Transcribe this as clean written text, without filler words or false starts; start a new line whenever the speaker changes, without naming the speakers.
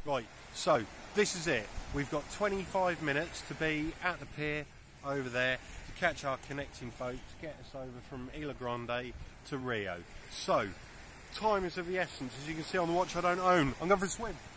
Right, so this is it. We've got 25 minutes to be at the pier over there to catch our connecting boat to get us over from Ilha Grande to Rio. So, time is of the essence. As you can see on the watch I don't own. I'm going for a swim.